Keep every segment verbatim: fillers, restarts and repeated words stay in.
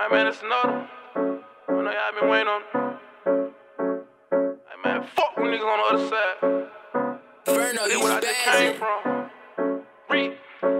Hey man, it's another. I know y'all been waiting on. Hey man, fuck them niggas on the other side. Ferno, They you where I just came from. Read.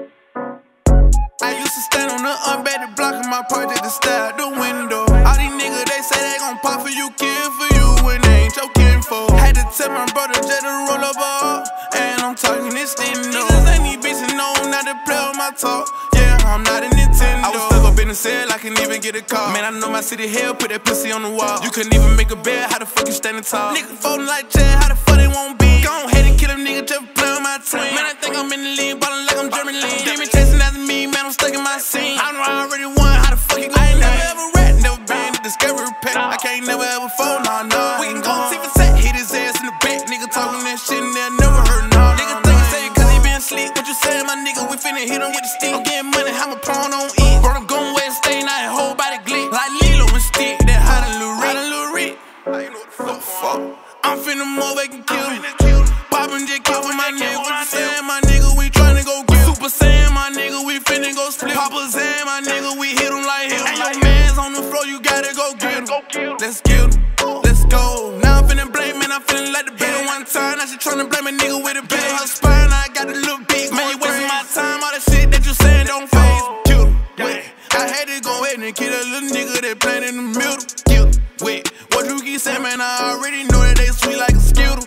I used to stand on the unbedded block in my project to stare out the window. All these niggas, they say they gon' pop for you, kill for you when they ain't your kinfolk. Had to tell my brother just to roll up all, and I'm talking this Nintendo. Niggas ain't these bitches know not to play with my talk. Yeah, I'm not a Nintendo. I was stuck up in the cell, I couldn't even get a call. Man, I know my city hell, put that pussy on the wall. You couldn't even make a bed, how the fuck you standing tall? Niggas folding like Chad, how the fuck they won't be? Go ahead and kill them niggas, just play with my twin. Man, I think I'm in the league, ballin' like I'm German league. Demon chasing after me, man, I'm stuck in my scene. I know I already won, how the fuck you gon' I ain't never ever rat, never been at the discovery pack. I can't never ever fall, nah, nah. We can go T for set, hit his ass in the back. Nigga talking that shit and they'll never hurt, nah. Nigga think he say it cause he been asleep. What you saying, my nigga? We finna hit him with the stick. I'm getting money, how my pawn on E. Bro, I'm going where stay, now that whole body glick. Like Lilo and Stick, that hot and Lil Rick. Hot and Lil Rick. The fuck? I'm finna move back and kill him. Poppin' just kill for my nigga. What you saying, my nigga? We tryna go get Super Saiyan, my nigga. We finna go split. Papa Zan, my nigga. We hit him like him. And your man's on the floor, you gotta go get him. Let's get him. Let's go. Now I'm finna blame, man. I'm feeling like the bill one time. Now she tryna blame a nigga with a bill. Her spine, I got a little big. Man, you wasting my time. All the shit that you saying don't phase. Kill him. Wait. I had to go ahead and kill that little nigga that playing in the middle. Kill him. Wait. What you keep saying, man? I already know that they sweet like a skittle.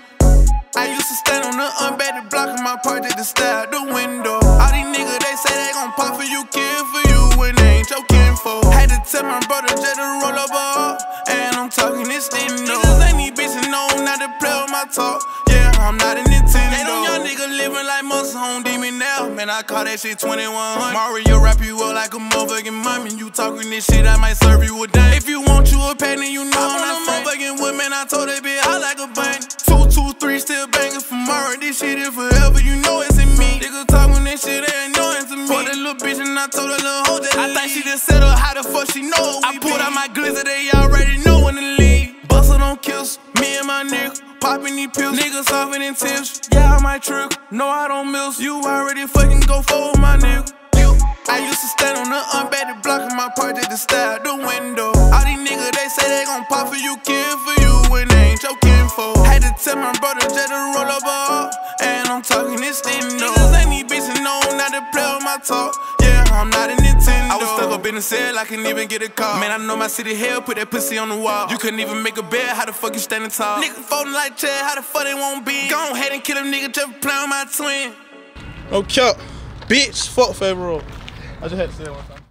I used to stand on the unbedded block in my project to stare out the window. All these niggas, they say they gon' pop for you, kill for you when they ain't your kinfolk. Had to tell my brother just to roll up all, and I'm talking this Nintendo. Niggas ain't these bitches know not to play with my talk. Yeah, I'm not a Nintendo. They them young niggas living like muscle home demon now. Man, I call that shit twenty-one hundred. Mario wrap you up like a motherfucking mummy. You talking this shit, I might serve you a dime. If you want you a pack, then you know I'm not motherfucking wood, man. I told that bitch I like a bunny. Two, two, three, still banging for Murray. This shit is forever, you know it's in me. Niggas talking this shit, they ain't knowing to me. For that little bitch and I told that little hoe that I think she just set up, how the fuck she know I pulled out my glizzer, they already know when to leave. Bustin' on kills, me and my nigga. Poppin' these pills, niggas softin' in tips. Yeah, I might trick, no I don't miss. You already fucking go forward, my nigga. I used to stand on the unbedded block in my project to stare out the window. All these niggas, they say they gon' pop for you, kill for you when they ain't your kinfolk. Had to tell my brother just to roll up all, and I'm talking this Nintendo. Niggas ain't these bitches know not to play with my talk. Yeah, I'm not a Nintendo. I was stuck up in the cell, I couldn't even get a call. Man, I know my city hell, put that pussy on the wall. You couldn't even make a bed, how the fuck you standing tall? Niggas folding like Chad, how the fuck they won't be? Go ahead and kill a nigga just for playing with my twin. No cap, bitch, fuck Federal. I just had to say it one time.